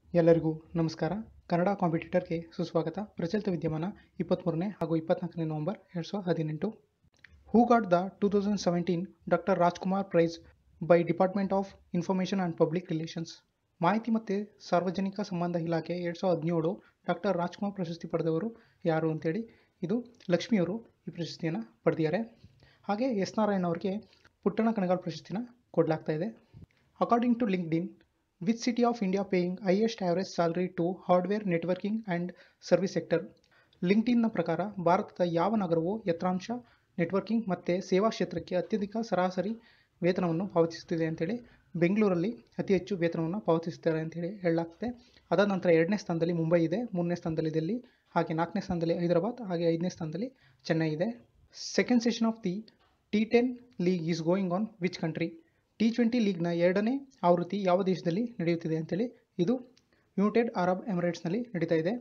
ಎಲ್ಲರಿಗೂ ನಮಸ್ಕಾರ. ಕನ್ನಡ ಕಾಂಪಿಟೇಟರ್ಗೆ ಸುಸ್ವಾಗತ. ಪ್ರಚಲಿತ ವಿದ್ಯಮಾನ 23ನೇ ಹಾಗೂ 24ನೇ November 2018. Who got the 2017 doctor Rajkumar prize by department of information and public relations. ಮಾಹಿತಿ ಮತ್ತು ಸಾರ್ವಜನಿಕ ಸಂಬಂಧ ಇಲಾಖೆ 2017 ಡಾಕ್ಟರ್ ರಾಜ್ಕುಮಾರ್ ಪ್ರಶಸ್ತಿ ಪಡೆದವರು ಯಾರು ಅಂತೇಳಿ, ಇದು ಲಕ್ಷ್ಮಿಯವರು ಈ ಪ್ರಶಸ್ತಿಯನ್ನು ಪಡೆದಿದ್ದಾರೆ. ಹಾಗೆ ಎಸ್ ನಾರಾಯಣ್ ಅವರಿಗೆ ಪುಟ್ಟಣ ಕಣಗಾಲ್ ಪ್ರಶಸ್ತಿನ ಕೊಡಲಾಗ್ತಾ ಇದೆ. According to LinkedIn, which city of India paying highest average salary to hardware networking and service sector. ಲಿಂಕ್ಡ್ಇನ್ನ ಪ್ರಕಾರ ಭಾರತದ ಯಾವ ನಗರವು ಯಂತ್ರಾಂಶ, ನೆಟ್ವರ್ಕಿಂಗ್ ಮತ್ತು ಸೇವಾ ಕ್ಷೇತ್ರಕ್ಕೆ ಅತ್ಯಧಿಕ ಸರಾಸರಿ ವೇತನವನ್ನು ಪಾವತಿಸುತ್ತಿದೆ ಅಂತೇಳಿ, ಬೆಂಗಳೂರಲ್ಲಿ ಅತಿ ಹೆಚ್ಚು ವೇತನವನ್ನು ಪಾವತಿಸುತ್ತಾರೆ ಅಂತೇಳಿ ಹೇಳಲಾಗ್ತದೆ. ಅದಾದ ನಂತರ 2ನೇ ಸ್ಥಾನದಲ್ಲಿ ಮುಂಬೈ ಇದೆ, 3ನೇ ಸ್ಥಾನದಲ್ಲಿ ದಿಲ್ಲಿ, ಹಾಗೆ 4ನೇ ಸ್ಥಾನದಲ್ಲಿ ಹೈದರಾಬಾದ್, ಹಾಗೆ 5ನೇ ಸ್ಥಾನದಲ್ಲಿ ಚೆನ್ನೈ ಇದೆ. Second session of the T10 league is going on which country. T20 ಲೀಗ್ನ 2ನೇ ಆವೃತ್ತಿ ಯಾವ ದೇಶದಲ್ಲಿ ನಡೆಯುತ್ತಿದೆ ಅಂತೇಳಿ, ಇದು ಯುನೈಟೆಡ್ ಅರಬ್ ಎಮಿರೇಟ್ಸ್ನಲ್ಲಿ ನಡೀತಾ ಇದೆ.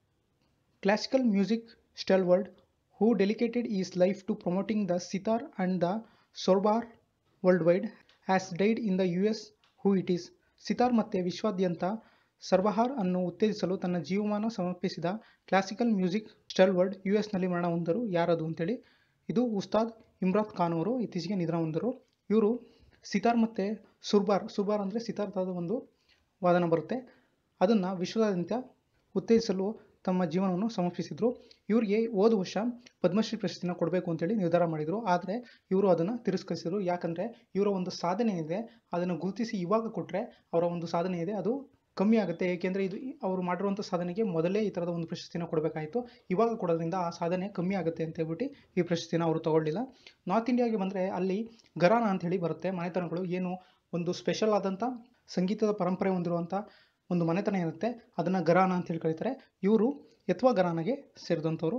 Classical music stalwart who dedicated his life to promoting the sitar and the surbahar worldwide has died in the US. Who it is. Sitar ಮತ್ತು ವಿಶ್ವಾದ್ಯಂತ ಸರ್ಬಹಾರ್ ಅನ್ನು ಉತ್ತೇಜಿಸಲು ತನ್ನ ಜೀವಮಾನ ಸಮರ್ಪಿಸಿದ ಕ್ಲಾಸಿಕಲ್ ಮ್ಯೂಸಿಕ್ ಸ್ಟಾಲ್ವರ್ಡ್ US ನಲ್ಲಿ ಮರಣ ಹೊಂದರು ಯಾರದು ಅಂತೇಳಿ, ಇದು ಉಸ್ತಾದ್ ಇಮ್ರಾತ್ ಖಾನ್ ಅವರು ಇತ್ತೀಚೆಗೆ ನಿಧನ ಹೊಂದರು. ಇವರು ಸಿತಾರ್ ಮತ್ತು ಸುರ್ಬಾರ್ ಅಂದರೆ ಸಿತಾರ್ದ ಒಂದು ವಾದನ ಬರುತ್ತೆ, ಅದನ್ನು ವಿಶ್ವದಾದ್ಯಂತ ಉತ್ತೇಜಿಸಲು ತಮ್ಮ ಜೀವನವನ್ನು ಸಮರ್ಪಿಸಿದರು. ಇವರಿಗೆ ಹೋದ ವರ್ಷ ಪದ್ಮಶ್ರೀ ಪ್ರಶಸ್ತಿನ ಕೊಡಬೇಕು ಅಂತೇಳಿ ನಿರ್ಧಾರ ಮಾಡಿದರು. ಆದರೆ ಇವರು ಅದನ್ನು ತಿರಸ್ಕರಿಸಿದರು. ಯಾಕಂದರೆ ಇವರ ಒಂದು ಸಾಧನೆ ಇದೆ, ಅದನ್ನು ಗುರುತಿಸಿ ಇವಾಗ ಕೊಟ್ಟರೆ ಅವರ ಒಂದು ಸಾಧನೆ ಇದೆ ಅದು ಕಮ್ಮಿ ಆಗುತ್ತೆ. ಏಕೆಂದರೆ ಇದು ಅವರು ಮಾಡಿರುವಂಥ ಸಾಧನೆಗೆ ಮೊದಲೇ ಈ ಥರದ ಒಂದು ಪ್ರಶಸ್ತಿನ ಕೊಡಬೇಕಾಯಿತು. ಇವಾಗ ಕೊಡೋದ್ರಿಂದ ಆ ಸಾಧನೆ ಕಮ್ಮಿ ಆಗುತ್ತೆ ಅಂತ ಹೇಳ್ಬಿಟ್ಟು ಈ ಪ್ರಶಸ್ತಿನ ಅವರು ತಗೊಳ್ಳಿಲ್ಲ. ನಾರ್ತ್ ಇಂಡಿಯಾಗೆ ಬಂದರೆ ಅಲ್ಲಿ ಘರಾನ ಅಂಥೇಳಿ ಬರುತ್ತೆ, ಮನೆತನಗಳು ಏನು ಒಂದು ಸ್ಪೆಷಲ್ ಆದಂಥ ಸಂಗೀತದ ಪರಂಪರೆ ಹೊಂದಿರುವಂಥ ಒಂದು ಮನೆತನ ಇರುತ್ತೆ, ಅದನ್ನು ಘರಾನ ಅಂತೇಳಿ ಕರೀತಾರೆ. ಇವರು ಯತ್ವಾ ಘರಾನಾಗೆ ಸೇರಿದಂಥವ್ರು.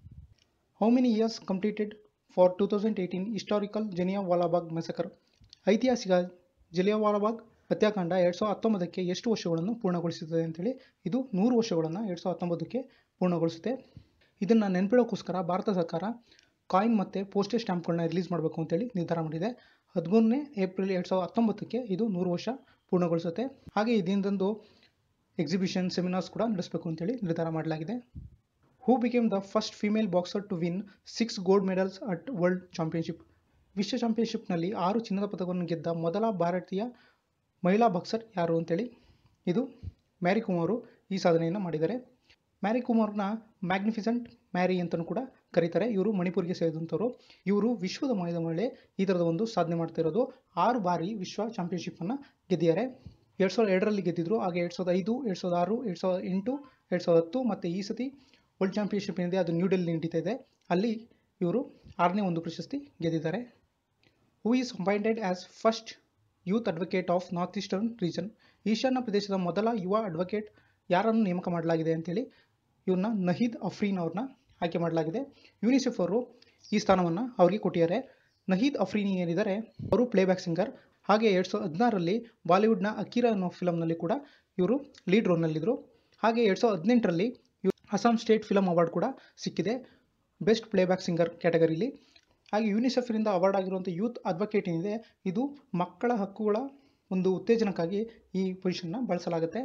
How many years completed for 2018 historical Jallianwala Bagh ಮೆಸಕರ್. ಐತಿಹಾಸಿಕ ಜಲಿಯನ್ವಾಲಾಬಾಗ್ ಹತ್ಯಾಕಾಂಡ 2019ಕ್ಕೆ ಎಷ್ಟು ವರ್ಷಗಳನ್ನು ಪೂರ್ಣಗೊಳಿಸುತ್ತದೆ ಅಂತೇಳಿ, ಇದು 100 ವರ್ಷಗಳನ್ನು 2019ಕ್ಕೆ ಪೂರ್ಣಗೊಳಿಸುತ್ತೆ. ಇದನ್ನು ನೆನಪಿಡೋಕ್ಕೋಸ್ಕರ ಭಾರತ ಸರ್ಕಾರ ಕಾಯಿನ್ ಮತ್ತು ಪೋಸ್ಟೇಜ್ ಸ್ಟ್ಯಾಂಪ್ಗಳನ್ನ ರಿಲೀಸ್ ಮಾಡಬೇಕು ಅಂತೇಳಿ ನಿರ್ಧಾರ ಮಾಡಿದೆ. 13ನೇ ಏಪ್ರಿಲ್ 2019ಕ್ಕೆ ಇದು 100 ವರ್ಷ ಪೂರ್ಣಗೊಳಿಸುತ್ತೆ. ಹಾಗೆ ಈ ದಿನದಂದು ಎಕ್ಸಿಬಿಷನ್, ಸೆಮಿನಾರ್ಸ್ ಕೂಡ ನಡೆಸಬೇಕು ಅಂತೇಳಿ ನಿರ್ಧಾರ ಮಾಡಲಾಗಿದೆ. Who became the first female boxer to win 6 gold medals at world championship. ವಿಶ್ವ ಚಾಂಪಿಯನ್ಶಿಪ್ನಲ್ಲಿ 6 ಚಿನ್ನದ ಪದಕವನ್ನು ಗೆದ್ದ ಮೊದಲ ಭಾರತೀಯ ಮಹಿಳಾ ಬಾಕ್ಸರ್ ಯಾರು ಅಂತೇಳಿ, ಇದು ಮ್ಯಾರಿ ಕೋಮ್ ಅವರು ಈ ಸಾಧನೆಯನ್ನು ಮಾಡಿದ್ದಾರೆ. ಮ್ಯಾರಿ ಕೋಮ್ ಅವ್ರನ್ನ ಮ್ಯಾಗ್ನಿಫಿಸೆಂಟ್ ಮ್ಯಾರಿ ಅಂತಲೂ ಕೂಡ ಕರೀತಾರೆ. ಇವರು ಮಣಿಪುರಿಗೆ ಸೇರಿದಂಥವ್ರು. ಇವರು ವಿಶ್ವದ ಮಹಿಳೆ ಈ ಥರದ ಒಂದು ಸಾಧನೆ ಮಾಡ್ತಾ ಇರೋದು. 6 ಬಾರಿ ವಿಶ್ವ ಚಾಂಪಿಯನ್ಶಿಪ್ಪನ್ನು ಗೆದ್ದಿದ್ದಾರೆ. 2002ರಲ್ಲಿ ಗೆದ್ದಿದ್ರು, ಹಾಗೆ 2005, 2006, 2008, 2010 ಮತ್ತು ಈ ಸತಿ ವರ್ಲ್ಡ್ ಚಾಂಪಿಯನ್ಶಿಪ್ ಏನಿದೆ ಅದು ನ್ಯೂ ಡೆಲ್ಲಿ ನಡೀತಾ ಇದೆ, ಅಲ್ಲಿ ಇವರು 6ನೇ ಒಂದು ಪ್ರಶಸ್ತಿ ಗೆದ್ದಿದ್ದಾರೆ. Who is appointed as first youth advocate of north eastern region. ಈಶಾನ್ಯ ಪ್ರದೇಶದ ಮೊದಲ ಯುವ ಅಡ್ವೊಕೇಟ್ ಯಾರನ್ನು ನೇಮಕ ಮಾಡಲಾಗಿದೆ ಅಂತೇಳಿ, ಇವ್ರನ್ನ ನಹೀದ್ ಅಫ್ರೀನ್ ಅವ್ರನ್ನ ಆಯ್ಕೆ ಮಾಡಲಾಗಿದೆ. ಯುನಿಸೆಫ್ ಅವರು ಈ ಸ್ಥಾನವನ್ನು ಅವರಿಗೆ ಕೊಟ್ಟಿದ್ದಾರೆ. ನಹೀದ್ ಅಫ್ರೀನಿ ಏನಿದ್ದಾರೆ ಅವರು ಪ್ಲೇಬ್ಯಾಕ್ ಸಿಂಗರ್. ಹಾಗೆ 2016ರಲ್ಲಿ ಬಾಲಿವುಡ್ನ ಅಕೀರಾ ಅನ್ನೋ ಫಿಲಮ್ನಲ್ಲಿ ಕೂಡ ಇವರು ಲೀಡ್ ರೋಲ್ನಲ್ಲಿದ್ದರು. ಹಾಗೆ 2018ರಲ್ಲಿ ಅಸ್ಸಾಂ ಸ್ಟೇಟ್ ಫಿಲಮ್ ಅವಾರ್ಡ್ ಕೂಡ ಸಿಕ್ಕಿದೆ ಬೆಸ್ಟ್ ಪ್ಲೇಬ್ಯಾಕ್ ಸಿಂಗರ್ ಕ್ಯಾಟಗರಿಲಿ. ಹಾಗೆ ಯುನಿಸೆಫ್ರಿಂದ ಅವಾರ್ಡ್ ಆಗಿರುವಂಥ ಯೂತ್ ಅಡ್ವೊಕೇಟ್ ಏನಿದೆ, ಇದು ಮಕ್ಕಳ ಹಕ್ಕುಗಳ ಒಂದು ಉತ್ತೇಜನಕ್ಕಾಗಿ ಈ ಪೊಸಿಷನ್ನ ಬಳಸಲಾಗುತ್ತೆ.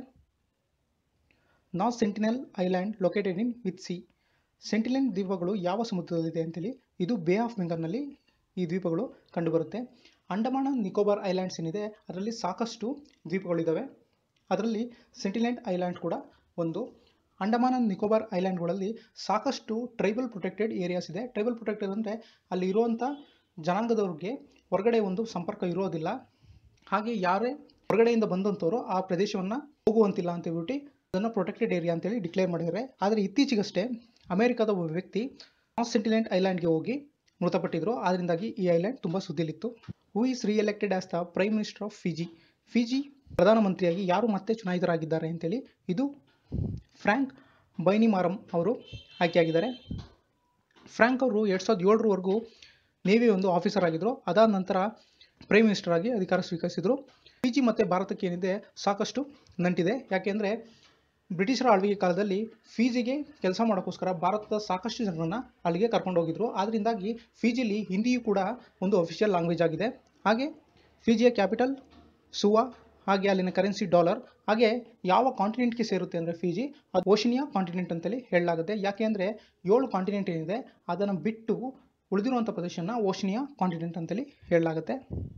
North Sentinel Island located in which sea. Sentinel ದ್ವೀಪಗಳು ಯಾವ ಸಮುದ್ರದಲ್ಲಿದೆ ಅಂತೇಳಿ, ಇದು ಬೇ ಆಫ್ ಬೆಂಗಾಲ್ನಲ್ಲಿ ಈ ದ್ವೀಪಗಳು ಕಂಡುಬರುತ್ತೆ. ಅಂಡಮಾನ್ ನಿಕೋಬಾರ್ ಐಲ್ಯಾಂಡ್ಸ್ ಏನಿದೆ ಅದರಲ್ಲಿ ಸಾಕಷ್ಟು ದ್ವೀಪಗಳಿದ್ದಾವೆ, ಅದರಲ್ಲಿ ಸೆಂಟಿನೆಲ್ ಐಲ್ಯಾಂಡ್ ಕೂಡ ಒಂದು. ಅಂಡಮಾನ್ ಆ್ಯಂಡ್ ನಿಕೋಬಾರ್ ಐಲ್ಯಾಂಡ್ಗಳಲ್ಲಿ ಸಾಕಷ್ಟು ಟ್ರೈಬಲ್ ಪ್ರೊಟೆಕ್ಟೆಡ್ ಏರಿಯಾಸ್ ಇದೆ. ಟ್ರೈಬಲ್ ಪ್ರೊಟೆಕ್ಟೆಡ್ ಅಂದರೆ ಅಲ್ಲಿ ಇರುವಂಥ ಜನಾಂಗದವ್ರಿಗೆ ಹೊರಗಡೆ ಒಂದು ಸಂಪರ್ಕ ಇರೋದಿಲ್ಲ, ಹಾಗೆ ಯಾರೇ ಹೊರಗಡೆಯಿಂದ ಬಂದಂಥವ್ರು ಆ ಪ್ರದೇಶವನ್ನು ಹೋಗುವಂತಿಲ್ಲ ಅಂತ ಹೇಳ್ಬಿಟ್ಟು ಅದನ್ನು ಪ್ರೊಟೆಕ್ಟೆಡ್ ಏರಿಯಾ ಅಂತೇಳಿ ಡಿಕ್ಲೇರ್ ಮಾಡಿದ್ದಾರೆ. ಆದರೆ ಇತ್ತೀಚೆಗಷ್ಟೇ ಅಮೆರಿಕದ ಒಬ್ಬ ವ್ಯಕ್ತಿ ನಾರ್ತ್ ಸೆಂಟಿನೆಲ್ ಐಲ್ಯಾಂಡ್ಗೆ ಹೋಗಿ ಮೃತಪಟ್ಟಿದ್ರು, ಅದರಿಂದಾಗಿ ಈ ಐಲ್ಯಾಂಡ್ ತುಂಬ ಸುದ್ದಿಲಿತ್ತು. Who is reelected as the prime minister of Fiji. Fiji ಪ್ರಧಾನಮಂತ್ರಿಯಾಗಿ ಯಾರು ಮತ್ತೆ ಚುನಾಯಿತರಾಗಿದ್ದಾರೆ ಅಂತೇಳಿ, ಇದು ಫ್ರ್ಯಾಂಕ್ ಬೈನಿಮಾರಮ್ ಅವರು ಆಯ್ಕೆಯಾಗಿದ್ದಾರೆ. ಫ್ರ್ಯಾಂಕ್ ಅವರು 2007ರವರೆಗೂ ನೇವಿ ಒಂದು ಆಫೀಸರ್ ಆಗಿದ್ದರು. ಅದಾದ ನಂತರ ಪ್ರೈಮ್ ಮಿನಿಸ್ಟರ್ ಆಗಿ ಅಧಿಕಾರ ಸ್ವೀಕರಿಸಿದರು. ಫಿಜಿ ಮತ್ತು ಭಾರತಕ್ಕೆ ಏನಿದೆ ಸಾಕಷ್ಟು ನಂಟಿದೆ. ಯಾಕೆಂದರೆ ಬ್ರಿಟಿಷರ ಆಳ್ವಿಕೆ ಕಾಲದಲ್ಲಿ ಫಿಜಿಗೆ ಕೆಲಸ ಮಾಡೋಕ್ಕೋಸ್ಕರ ಭಾರತದ ಸಾಕಷ್ಟು ಜನರನ್ನು ಅಲ್ಲಿಗೆ ಕರ್ಕೊಂಡು ಹೋಗಿದ್ರು. ಅದರಿಂದಾಗಿ ಫಿಜಿಲಿ ಹಿಂದಿಯೂ ಕೂಡ ಒಂದು ಅಫಿಷಿಯಲ್ ಲ್ಯಾಂಗ್ವೇಜ್ ಆಗಿದೆ. ಹಾಗೆ ಫಿಜಿಯ ಕ್ಯಾಪಿಟಲ್ ಸುವಾ ಹಾಗೆ ಅಲ್ಲಿನ ಕರೆನ್ಸಿ ಡಾಲರ್. ಹಾಗೆ ಯಾವ ಕಾಂಟಿನೆಂಟ್ಗೆ ಸೇರುತ್ತೆ ಅಂದರೆ ಫಿಜಿ, ಅದು ಓಷಿನಿಯಾ ಕಾಂಟಿನೆಂಟ್ ಅಂತೇಳಿ ಹೇಳಲಾಗುತ್ತೆ. ಯಾಕೆ ಅಂದರೆ 7 ಕಾಂಟಿನೆಂಟ್ ಏನಿದೆ ಅದನ್ನು ಬಿಟ್ಟು ಉಳಿದಿರುವಂಥ ಪ್ರದೇಶನ ಓಷಿನಿಯಾ ಕಾಂಟಿನೆಂಟ್ ಅಂತೇಳಿ ಹೇಳಲಾಗುತ್ತೆ.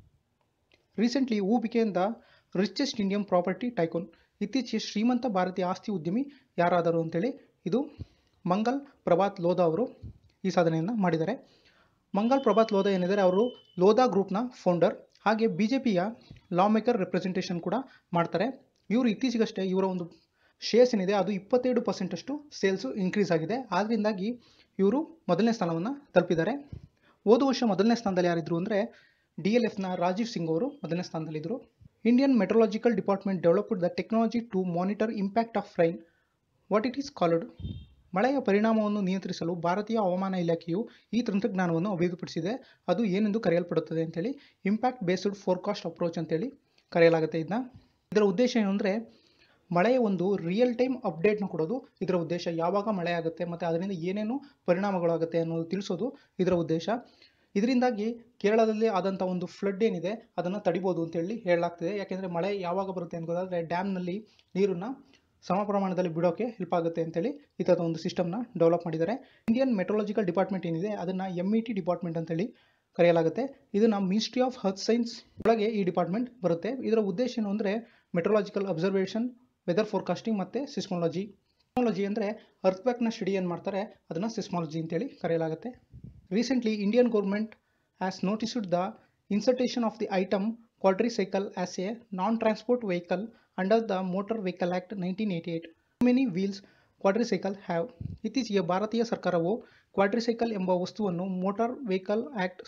Recently who became the richest Indian property tycoon. ಇತ್ತೀಚೆಗೆ ಶ್ರೀಮಂತ ಭಾರತೀಯ ಆಸ್ತಿ ಉದ್ಯಮಿ ಯಾರಾದರು ಅಂತೇಳಿ ಇದು ಮಂಗಲ್ ಪ್ರಭಾತ್ ಲೋಧಾ ಅವರು ಈ ಸಾಧನೆಯನ್ನು ಮಾಡಿದ್ದಾರೆ. ಮಂಗಲ್ ಪ್ರಭಾತ್ ಲೋಧಾ ಏನಿದ್ದಾರೆ ಅವರು ಲೋಧಾ ಗ್ರೂಪ್ನ ಫೌಂಡರ್, ಹಾಗೆ BJPಯ ಲಾ ಮೇಕರ್ ರೆಪ್ರೆಸೆಂಟೇಷನ್ ಕೂಡ ಮಾಡ್ತಾರೆ. ಇವರು ಇತ್ತೀಚೆಗಷ್ಟೇ ಇವರ ಒಂದು ಶೇರ್ಸ್ ಏನಿದೆ ಅದು 27% ಅಷ್ಟು ಸೇಲ್ಸು ಇನ್ಕ್ರೀಸ್ ಆಗಿದೆ. ಆದ್ದರಿಂದಾಗಿ ಇವರು ಮೊದಲನೇ ಸ್ಥಾನವನ್ನು ತಲುಪಿದ್ದಾರೆ. ಹೋದ ವರ್ಷ ಮೊದಲನೇ ಸ್ಥಾನದಲ್ಲಿ ಯಾರಿದ್ರು ಅಂದರೆ DLFನ ರಾಜೀವ್ ಸಿಂಗ್ ಅವರು ಮೊದಲನೇ ಸ್ಥಾನದಲ್ಲಿದ್ದರು. Indian meteorological department developed the technology to monitor impact of rain. What it is called? ಮಳೆಯ ಪರಿಣಾಮವನ್ನು ನಿಯಂತ್ರಿಸಲು ಭಾರತೀಯ ಹವಾಮಾನ ಇಲಾಖೆಯು ಈ ತಂತ್ರಜ್ಞಾನವನ್ನು ಅಭಿವೃದ್ಧಿಪಡಿಸಿದೆ. ಅದು ಏನೆಂದು ಕರೆಯಲ್ಪಡುತ್ತದೆ ಅಂತೇಳಿ ಇಂಪ್ಯಾಕ್ಟ್ ಬೇಸ್ಡ್ ಫೋರ್ಕಾಸ್ಟ್ ಅಪ್ರೋಚ್ ಅಂತೇಳಿ ಕರೆಯಲಾಗುತ್ತೆ. ಇದರ ಉದ್ದೇಶ ಏನು ಅಂದರೆ ಮಳೆಯ ಒಂದು ರಿಯಲ್ ಟೈಮ್ ಅಪ್ಡೇಟ್ನ ಕೊಡೋದು ಇದರ ಉದ್ದೇಶ. ಯಾವಾಗ ಮಳೆ ಆಗುತ್ತೆ ಮತ್ತು ಅದರಿಂದ ಏನೇನು ಪರಿಣಾಮಗಳಾಗುತ್ತೆ ಅನ್ನೋದು ತಿಳಿಸೋದು ಇದರ ಉದ್ದೇಶ. ಇದರಿಂದಾಗಿ ಕೇರಳದಲ್ಲಿ ಆದಂಥ ಒಂದು ಫ್ಲಡ್ ಏನಿದೆ ಅದನ್ನು ತಡಿಬೋದು ಅಂತೇಳಿ ಹೇಳಲಾಗ್ತಿದೆ. ಯಾಕೆಂದರೆ ಮಳೆ ಯಾವಾಗ ಬರುತ್ತೆ ಅನ್ಕೋದಾದರೆ ಡ್ಯಾಮ್ನಲ್ಲಿ ನೀರನ್ನು ಸಮ ಪ್ರಮಾಣದಲ್ಲಿ ಬಿಡೋಕ್ಕೆ ಹೆಲ್ಪ್ ಆಗುತ್ತೆ ಅಂತೇಳಿ ಈ ಥರದ ಒಂದು ಸಿಸ್ಟಮ್ನ ಡೆವಲಪ್ ಮಾಡಿದ್ದಾರೆ. ಇಂಡಿಯನ್ ಮೆಟ್ರೋಲಾಜಿಕಲ್ ಡಿಪಾರ್ಟ್ಮೆಂಟ್ ಏನಿದೆ ಅದನ್ನು MET ಡಿಪಾರ್ಟ್ಮೆಂಟ್ ಅಂತೇಳಿ ಕರೆಯಲಾಗುತ್ತೆ. ಇದನ್ನು ಮಿನಿಸ್ಟ್ರಿ ಆಫ್ ಅರ್ತ್ ಸೈನ್ಸ್ ಒಳಗೆ ಈ ಡಿಪಾರ್ಟ್ಮೆಂಟ್ ಬರುತ್ತೆ. ಇದರ ಉದ್ದೇಶ ಏನು ಅಂದರೆ ಮೆಟ್ರೋಲಾಜಿಕಲ್ ಅಬ್ಸರ್ವೇಷನ್, ವೆದರ್ ಫೋರ್ಕಾಸ್ಟಿಂಗ್ ಮತ್ತು ಸಿಸ್ಮಾಲಜಿ. ಸಿಸ್ಮಾಲಜಿ ಅಂದರೆ ಅರ್ತ್ಕ್ವೇಕ್ನ ಸ್ಟಡಿ ಏನು ಮಾಡ್ತಾರೆ ಅದನ್ನು ಸಿಸ್ಮಾಲಜಿ ಅಂತೇಳಿ ಕರೆಯಲಾಗುತ್ತೆ. Recently Indian government has noticed the insertion of the item quadricycle as a non transport vehicle under the motor vehicle act 1988. How many wheels quadricycle have? ಇತ್ತೀಚೆಗೆ ಭಾರತೀಯ ಸರ್ಕಾರವು ಕ್ವಾಡ್ರಿಸೈಕಲ್ ಎಂಬ ವಸ್ತುವನ್ನು ಮೋಟಾರ್ ವೆಹಿಕಲ್ ಆ್ಯಕ್ಟ್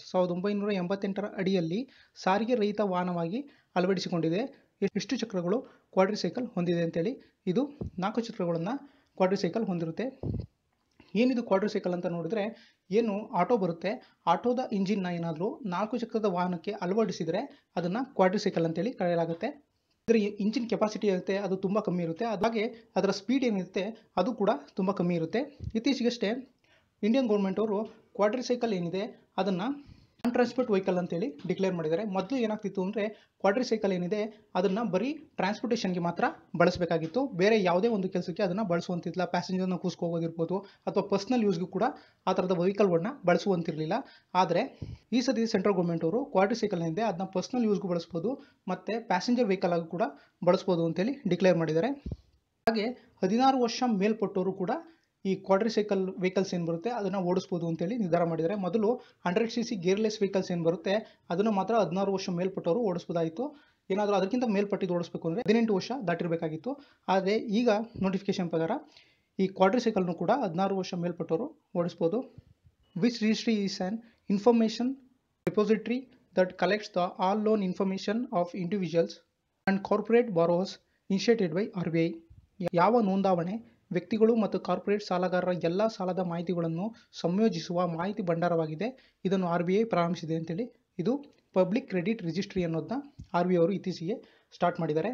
1988ರ ಅಡಿಯಲ್ಲಿ ಸಾರಿಗೆ ರಹಿತ ವಾಹನವಾಗಿ ಅಳವಡಿಸಿಕೊಂಡಿದೆ. ಎಷ್ಟು ಚಕ್ರಗಳು ಕ್ವಾಡ್ರಿಸೈಕಲ್ ಹೊಂದಿದೆ ಅಂತೇಳಿ ಇದು 4 ಚಕ್ರಗಳನ್ನು ಕ್ವಾಡ್ರಿಸೈಕಲ್ ಹೊಂದಿರುತ್ತೆ. ಏನಿದು ಕ್ವಾಡ್ರಿಸೈಕಲ್ ಅಂತ ನೋಡಿದ್ರೆ ಏನು ಆಟೋ ಬರುತ್ತೆ, ಆಟೋದ ಇಂಜಿನ್ನ ಏನಾದರೂ 4 ಚಕ್ರದ ವಾಹನಕ್ಕೆ ಅಳವಡಿಸಿದರೆ ಅದನ್ನು ಕ್ವಾಡ್ರಿಸೈಕಲ್ ಅಂತೇಳಿ ಕರೆಯಲಾಗುತ್ತೆ. ಇದರ ಇಂಜಿನ್ ಕೆಪಾಸಿಟಿ ಇರುತ್ತೆ ಅದು ತುಂಬ ಕಮ್ಮಿ ಇರುತ್ತೆ. ಹಾಗೆ ಅದರ ಸ್ಪೀಡ್ ಏನಿರುತ್ತೆ ಅದು ಕೂಡ ತುಂಬ ಕಮ್ಮಿ ಇರುತ್ತೆ. ಇತ್ತೀಚೆಗಷ್ಟೇ ಇಂಡಿಯನ್ ಗೌರ್ಮೆಂಟ್ ಅವರು ಕ್ವಾಡ್ರಿಸೈಕಲ್ ಏನಿದೆ ಅದನ್ನು ನಾನ್ ಟ್ರಾನ್ಸ್ಪೋರ್ಟ್ ವೆಹಿಕಲ್ ಅಂತೇಳಿ ಡಿಕ್ಲೇರ್ ಮಾಡಿದ್ದಾರೆ. ಮೊದಲು ಏನಾಗ್ತಿತ್ತು ಅಂದರೆ ಕ್ವಾಡ್ರಿಸೈಕಲ್ ಏನಿದೆ ಅದನ್ನು ಬರೀ ಟ್ರಾನ್ಸ್ಪೋರ್ಟೇಷನ್ಗೆ ಮಾತ್ರ ಬಳಸಬೇಕಾಗಿತ್ತು, ಬೇರೆ ಯಾವುದೇ ಒಂದು ಕೆಲಸಕ್ಕೆ ಅದನ್ನು ಬಳಸುವಂತಿಲ್ಲ. ಪ್ಯಾಸೆಂಜರ್ನ ಕೂಸ್ಕೋಗೋದಿರ್ಬೋದು ಅಥವಾ ಪರ್ಸ್ನಲ್ ಯೂಸ್ಗೂ ಕೂಡ ಆ ಥರದ ವೆಹಿಕಲ್ಗಳನ್ನ ಬಳಸುವಂತಿರಲಿಲ್ಲ. ಆದರೆ ಈ ಸತಿ ಸೆಂಟ್ರಲ್ ಗೌರ್ಮೆಂಟ್ ಅವರು ಕ್ವಾಡ್ರಿಸೈಕಲ್ ಏನಿದೆ ಅದನ್ನ ಪರ್ಸ್ನಲ್ ಯೂಸ್ಗೂ ಬಳಸ್ಬೋದು ಮತ್ತು ಪ್ಯಾಸೆಂಜರ್ ವೆಹಿಕಲ್ ಆಗಿ ಕೂಡ ಬಳಸ್ಬೋದು ಅಂತೇಳಿ ಡಿಕ್ಲೇರ್ ಮಾಡಿದ್ದಾರೆ. ಹಾಗೆ 16 ವರ್ಷ ಮೇಲ್ಪಟ್ಟವರು ಕೂಡ ಈ ಕ್ವಾಡ್ರಿಸೈಕಲ್ ವೆಹಿಕಲ್ಸ್ ಏನು ಬರುತ್ತೆ ಅದನ್ನು ಓಡಿಸ್ಬೋದು ಅಂತೇಳಿ ನಿರ್ಧಾರ ಮಾಡಿದ್ದಾರೆ. ಮೊದಲು 100cc ಗೇರ್ಲೆಸ್ ವೆಹಿಕಲ್ಸ್ ಏನು ಬರುತ್ತೆ ಅದನ್ನು ಮಾತ್ರ 16 ವರ್ಷ ಮೇಲ್ಪಟ್ಟವರು ಓಡಿಸ್ಬೋದಾಯಿತು. ಏನಾದರೂ ಅದಕ್ಕಿಂತ ಮೇಲ್ಪಟ್ಟಿದ್ದು ಓಡಿಸ್ಬೇಕು ಅಂದರೆ 18 ವರ್ಷ ದಾಟಿರಬೇಕಾಗಿತ್ತು. ಆದರೆ ಈಗ ನೋಟಿಫಿಕೇಶನ್ ಪ್ರಕಾರ ಈ ಕ್ವಾಡ್ರಿಸೈಕಲ್ನು ಕೂಡ 16 ವರ್ಷ ಮೇಲ್ಪಟ್ಟವರು ಓಡಿಸ್ಬೋದು. Which registry is an information repository that collects the all loan information of individuals and corporate borrowers initiated by RBI. ಯಾವ ನೋಂದಾವಣೆ ವ್ಯಕ್ತಿಗಳು ಮತ್ತು ಕಾರ್ಪೊರೇಟ್ ಸಾಲಗಾರರ ಎಲ್ಲ ಸಾಲದ ಮಾಹಿತಿಗಳನ್ನು ಸಂಯೋಜಿಸುವ ಮಾಹಿತಿ ಭಂಡಾರವಾಗಿದೆ. ಇದನ್ನು RBI ಪ್ರಾರಂಭಿಸಿದೆ ಅಂತೇಳಿ ಇದು ಪಬ್ಲಿಕ್ ಕ್ರೆಡಿಟ್ ರಿಜಿಸ್ಟ್ರಿ ಅನ್ನೋದನ್ನ RBI ಅವರು ಇತ್ತೀಚೆಗೆ ಸ್ಟಾರ್ಟ್ ಮಾಡಿದ್ದಾರೆ.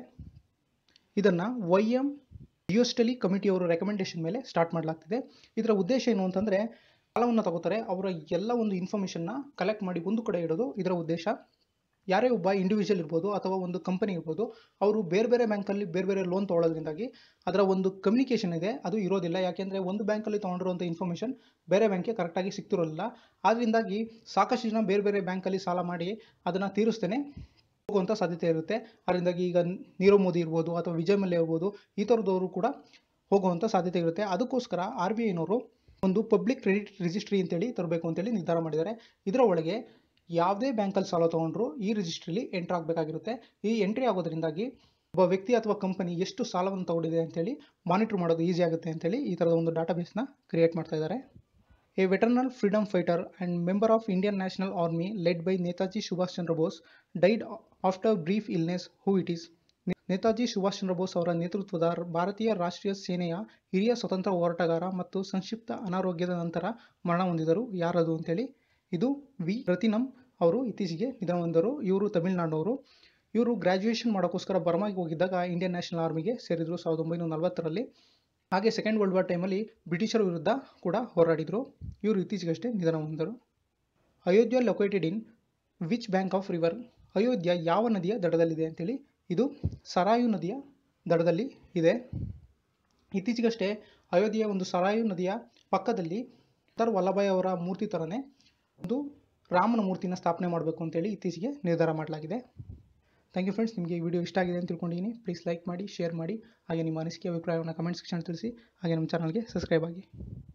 ಇದನ್ನು YM ಜಿಯೋಸ್ಟಲಿ ಕಮಿಟಿಯವರು ರೆಕಮೆಂಡೇಶನ್ ಮೇಲೆ ಸ್ಟಾರ್ಟ್ ಮಾಡಲಾಗ್ತಿದೆ. ಇದರ ಉದ್ದೇಶ ಏನು ಅಂತಂದರೆ ಸಾಲವನ್ನು ತಗೋತಾರೆ ಅವರ ಎಲ್ಲ ಒಂದು ಇನ್ಫಾರ್ಮೇಷನ್ನ ಕಲೆಕ್ಟ್ ಮಾಡಿ ಒಂದು ಕಡೆ ಇಡೋದು ಇದರ ಉದ್ದೇಶ. ಯಾರೇ ಒಬ್ಬ ಇಂಡಿವಿಜುವಲ್ ಇರ್ಬೋದು ಅಥವಾ ಒಂದು ಕಂಪನಿ ಇರ್ಬೋದು ಅವರು ಬೇರೆ ಬೇರೆ ಬ್ಯಾಂಕಲ್ಲಿ ಬೇರೆ ಬೇರೆ ಲೋನ್ ತೊಗೊಳೋದ್ರಿಂದಾಗಿ ಅದರ ಒಂದು ಕಮ್ಯುನಿಕೇಷನ್ ಇದೆ ಅದು ಇರೋದಿಲ್ಲ. ಯಾಕೆಂದರೆ ಒಂದು ಬ್ಯಾಂಕಲ್ಲಿ ತೊಗೊಂಡಿರುವಂಥ ಇನ್ಫಾರ್ಮೇಷನ್ ಬೇರೆ ಬ್ಯಾಂಕ್ಗೆ ಕರೆಕ್ಟಾಗಿ ಸಿಗ್ತಿರೋಲ್ಲ. ಆದ್ದರಿಂದಾಗಿ ಸಾಕಷ್ಟು ಜನ ಬೇರೆ ಬೇರೆ ಬ್ಯಾಂಕಲ್ಲಿ ಸಾಲ ಮಾಡಿ ಅದನ್ನು ತೀರಿಸ್ತೇನೆ ಹೋಗುವಂಥ ಸಾಧ್ಯತೆ ಇರುತ್ತೆ. ಅದರಿಂದಾಗಿ ಈಗ ನೀರವ್ ಮೋದಿ ಇರ್ಬೋದು ಅಥವಾ ವಿಜಯ್ ಮಲ್ಯ ಇರ್ಬೋದು ಈ ಥರದವರು ಕೂಡ ಹೋಗುವಂಥ ಸಾಧ್ಯತೆ ಇರುತ್ತೆ. ಅದಕ್ಕೋಸ್ಕರ RBIನವರು ಒಂದು ಪಬ್ಲಿಕ್ ಕ್ರೆಡಿಟ್ ರಿಜಿಸ್ಟ್ರಿ ಅಂತೇಳಿ ತರಬೇಕು ಅಂತೇಳಿ ನಿರ್ಧಾರ ಮಾಡಿದ್ದಾರೆ. ಇದರ ಒಳಗೆ ಯಾವುದೇ ಬ್ಯಾಂಕಲ್ಲಿ ಸಾಲ ತೊಗೊಂಡ್ರು ಈ ರಿಜಿಸ್ಟ್ರಿಲಿ ಎಂಟ್ರಿ ಆಗಬೇಕಾಗಿರುತ್ತೆ. ಈ ಎಂಟ್ರಿ ಆಗೋದ್ರಿಂದಾಗಿ ಒಬ್ಬ ವ್ಯಕ್ತಿ ಅಥವಾ ಕಂಪನಿ ಎಷ್ಟು ಸಾಲವನ್ನು ತಗೊಂಡಿದೆ ಅಂತೇಳಿ ಮಾನಿಟರ್ ಮಾಡೋದು ಈಸಿ ಆಗುತ್ತೆ ಅಂತೇಳಿ ಈ ಥರದ ಒಂದು ಡಾಟಾಬೇಸ್ನ ಕ್ರಿಯೇಟ್ ಮಾಡ್ತಾ ಇದ್ದಾರೆ. A veteran freedom fighter and member of Indian National Army led by Netaji Subhash Chandra Bose died after brief illness. Who it is? Netaji Subhash Chandra Bose ಅವರ ನೇತೃತ್ವದ ಭಾರತೀಯ ರಾಷ್ಟ್ರೀಯ ಸೇನೆಯ ಹಿರಿಯ ಸ್ವತಂತ್ರ ಹೋರಾಟಗಾರ ಮತ್ತು ಸಂಕ್ಷಿಪ್ತ ಅನಾರೋಗ್ಯದ ನಂತರ ಮರಣ ಹೊಂದಿದರು. ಯಾರದು ಅಂತೇಳಿ ಇದು ವಿ ರತಿನಂ ಅವರು ಇತ್ತೀಚೆಗೆ ನಿಧನ ಹೊಂದರು. ಇವರು ತಮಿಳುನಾಡವರು. ಇವರು ಗ್ರ್ಯಾಜುಯೇಷನ್ ಮಾಡೋಕ್ಕೋಸ್ಕರ ಬರ್ಮಾಗೆ ಹೋಗಿದ್ದಾಗ ಇಂಡಿಯನ್ ನ್ಯಾಷನಲ್ ಆರ್ಮಿಗೆ ಸೇರಿದರು 1940ರಲ್ಲಿ. ಹಾಗೆ ಸೆಕೆಂಡ್ ವರ್ಲ್ಡ್ ವಾರ್ ಟೈಮಲ್ಲಿ ಬ್ರಿಟಿಷರ ವಿರುದ್ಧ ಕೂಡ ಹೋರಾಡಿದರು. ಇವರು ಇತ್ತೀಚೆಗಷ್ಟೇ ನಿಧನ ಹೊಂದರು. Ayodhya located in which bank of river? Ayodhya ಯಾವ ನದಿಯ ದಡದಲ್ಲಿದೆ ಅಂತೇಳಿ ಇದು ಸರಾಯು ನದಿಯ ದಡದಲ್ಲಿ ಇದೆ. ಇತ್ತೀಚೆಗಷ್ಟೇ ಅಯೋಧ್ಯೆಯ ಒಂದು ಸರಾಯು ನದಿಯ ಪಕ್ಕದಲ್ಲಿ ಸರ್ದಾರ್ ವಲ್ಲಭಾಯ್ ಅವರ ಮೂರ್ತಿ ಥರನೇ ಒಂದು ರಾಮನ ಮೂರ್ತಿನ ಸ್ಥಾಪನೆ ಮಾಡಬೇಕು ಅಂತೇಳಿ ಇತ್ತೀಚೆಗೆ ನಿರ್ಧಾರ ಮಾಡಲಾಗಿದೆ. Thank you friends. ನಿಮಗೆ ಈ ವಿಡಿಯೋ ಇಷ್ಟ ಆಗಿದೆ ಅಂತ ತಿಳ್ಕೊಂಡಿದ್ದೀನಿ. ಪ್ಲೀಸ್ ಲೈಕ್ ಮಾಡಿ, ಶೇರ್ ಮಾಡಿ, ಹಾಗೆ ನಿಮ್ಮ ಅನಿಸಿಕೆ ಅಭಿಪ್ರಾಯವನ್ನು ಕಮೆಂಟ್ ಸೆಕ್ಷನ್ ತಿಳಿಸಿ. ಹಾಗೆ ನಮ್ಮ ಚಾನಲ್ಗೆ ಸಬ್ಸ್ಕ್ರೈಬ್ ಆಗಿ.